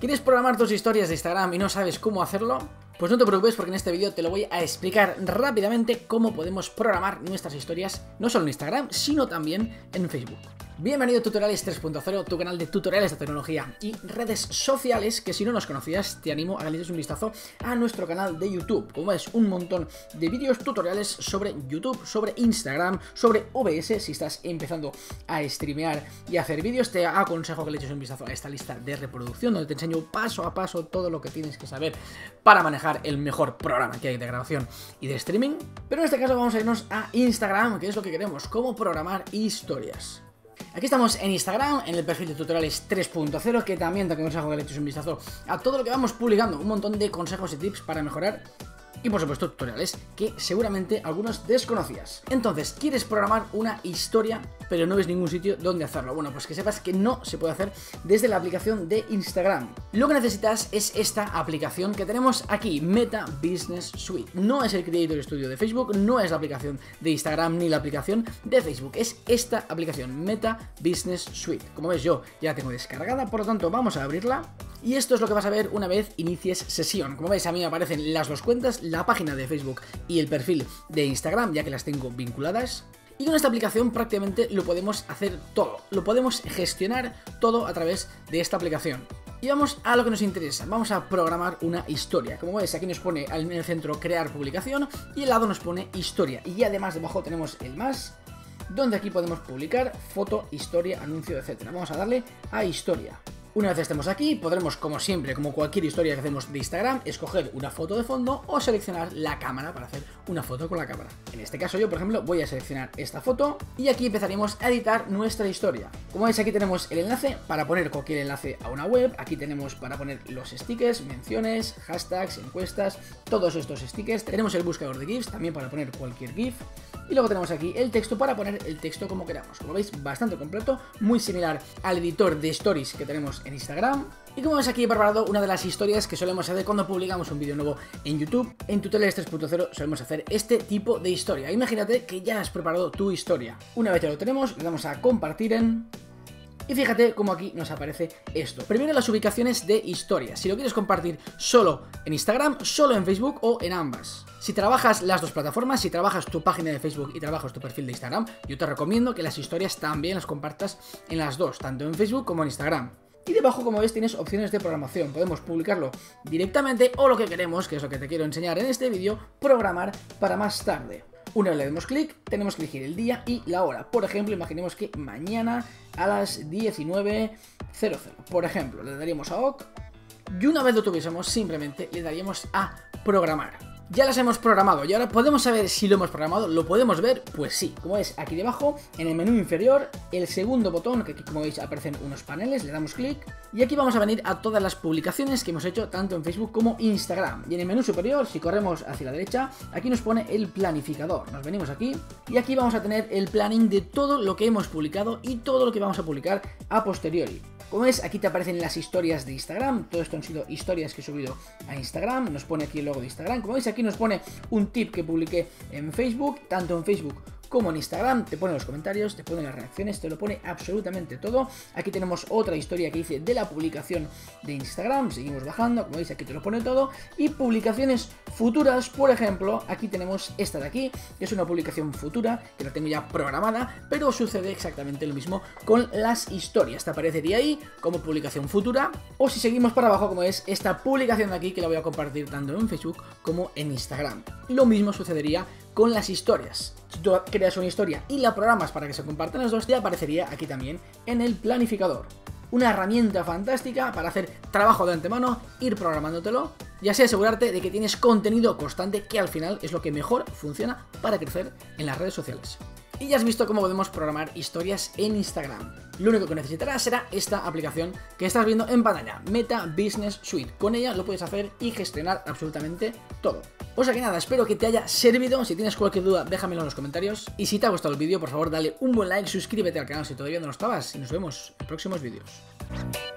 ¿Quieres programar tus historias de Instagram y no sabes cómo hacerlo? Pues no te preocupes porque en este vídeo te lo voy a explicar rápidamente cómo podemos programar nuestras historias no solo en Instagram, sino también en Facebook. Bienvenido a Tutoriales 3.0, tu canal de tutoriales de tecnología y redes sociales, que si no nos conocías te animo a que le des un vistazo a nuestro canal de YouTube. Como ves, un montón de vídeos tutoriales sobre YouTube, sobre Instagram, sobre OBS. Si estás empezando a streamear y a hacer vídeos, te aconsejo que le eches un vistazo a esta lista de reproducción donde te enseño paso a paso todo lo que tienes que saber para manejar el mejor programa que hay de grabación y de streaming. Pero en este caso vamos a irnos a Instagram, que es lo que queremos, cómo programar historias. Aquí estamos en Instagram, en el perfil de Tutoriales 3.0, que también te aconsejo que le eches un vistazo a todo lo que vamos publicando, un montón de consejos y tips para mejorar y por supuesto tutoriales que seguramente algunos desconocías. Entonces, ¿quieres programar una historia pero no ves ningún sitio donde hacerlo? Bueno, pues que sepas que no se puede hacer desde la aplicación de Instagram. Lo que necesitas es esta aplicación que tenemos aquí, Meta Business Suite. No es el Creator Studio de Facebook, no es la aplicación de Instagram ni la aplicación de Facebook, es esta aplicación, Meta Business Suite. Como ves, yo ya la tengo descargada, por lo tanto vamos a abrirla. Y esto es lo que vas a ver una vez inicies sesión. Como veis, a mí me aparecen las dos cuentas, la página de Facebook y el perfil de Instagram, ya que las tengo vinculadas. Y con esta aplicación prácticamente lo podemos hacer todo, lo podemos gestionar todo a través de esta aplicación. Y vamos a lo que nos interesa, vamos a programar una historia. Como ves, aquí nos pone en el centro crear publicación y al lado nos pone historia. Y además debajo tenemos el más, donde aquí podemos publicar foto, historia, anuncio, etc. Vamos a darle a historia. Una vez estemos aquí, podremos, como siempre, como cualquier historia que hacemos de Instagram, escoger una foto de fondo o seleccionar la cámara para hacer una foto con la cámara. En este caso yo, por ejemplo, voy a seleccionar esta foto y aquí empezaremos a editar nuestra historia. Como veis, aquí tenemos el enlace para poner cualquier enlace a una web, aquí tenemos para poner los stickers, menciones, hashtags, encuestas, todos estos stickers. Tenemos el buscador de GIFs, también para poner cualquier GIF. Y luego tenemos aquí el texto para poner el texto como queramos. Como veis, bastante completo, muy similar al editor de stories que tenemos en Instagram. Y como ves, aquí he preparado una de las historias que solemos hacer cuando publicamos un vídeo nuevo en YouTube. En Tutoriales 3.0 solemos hacer este tipo de historia. Imagínate que ya has preparado tu historia. Una vez ya lo tenemos, le damos a compartir en... Y fíjate cómo aquí nos aparece esto. Primero, las ubicaciones de historias. Si lo quieres compartir solo en Instagram, solo en Facebook o en ambas. Si trabajas las dos plataformas, si trabajas tu página de Facebook y trabajas tu perfil de Instagram, yo te recomiendo que las historias también las compartas en las dos, tanto en Facebook como en Instagram. Y debajo, como ves, tienes opciones de programación. Podemos publicarlo directamente o lo que queremos, que es lo que te quiero enseñar en este vídeo, programar para más tarde. Una vez le demos clic, tenemos que elegir el día y la hora. Por ejemplo, imaginemos que mañana a las 19:00. Por ejemplo, le daríamos a OK y una vez lo tuviésemos, simplemente le daríamos a programar. Ya las hemos programado y ahora podemos saber si lo hemos programado. ¿Lo podemos ver? Pues sí. Como ves, aquí debajo, en el menú inferior, el segundo botón, que aquí como veis aparecen unos paneles, le damos clic y aquí vamos a venir a todas las publicaciones que hemos hecho tanto en Facebook como Instagram. Y en el menú superior, si corremos hacia la derecha, aquí nos pone el planificador. Nos venimos aquí y aquí vamos a tener el planning de todo lo que hemos publicado y todo lo que vamos a publicar a posteriori. Como ves, aquí te aparecen las historias de Instagram. Todo esto han sido historias que he subido a Instagram. Nos pone aquí el logo de Instagram. Como veis, aquí nos pone un tip que publiqué en Facebook, tanto en Facebook como en Instagram. Te pone los comentarios, te pone las reacciones, te lo pone absolutamente todo. Aquí tenemos otra historia que hice de la publicación de Instagram. Seguimos bajando, como veis, aquí te lo pone todo. Y publicaciones futuras, por ejemplo, aquí tenemos esta de aquí, que es una publicación futura, que la tengo ya programada, pero sucede exactamente lo mismo con las historias. Te aparecería ahí como publicación futura, o si seguimos para abajo, como ves, esta publicación de aquí, que la voy a compartir tanto en Facebook como en Instagram. Lo mismo sucedería con las historias. Si tú creas una historia y la programas para que se compartan las dos, te aparecería aquí también en el planificador. Una herramienta fantástica para hacer trabajo de antemano, ir programándotelo y así asegurarte de que tienes contenido constante, que al final es lo que mejor funciona para crecer en las redes sociales. Y ya has visto cómo podemos programar historias en Instagram. Lo único que necesitarás será esta aplicación que estás viendo en pantalla, Meta Business Suite. Con ella lo puedes hacer y gestionar absolutamente todo. O sea que nada, espero que te haya servido. Si tienes cualquier duda, déjamelo en los comentarios. Y si te ha gustado el vídeo, por favor dale un buen like, suscríbete al canal si todavía no lo estabas. Y nos vemos en próximos vídeos.